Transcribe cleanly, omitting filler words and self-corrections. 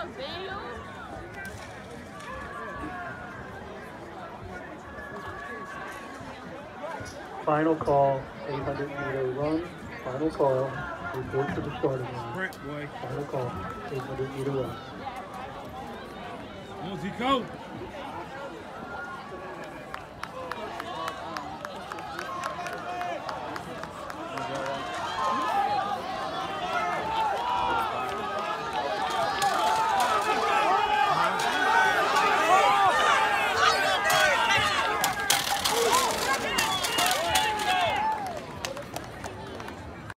Final call, 800-meter run. Final call, report to the starting line. Sprint, boy. Final call, 800-meter run. Mosey, go.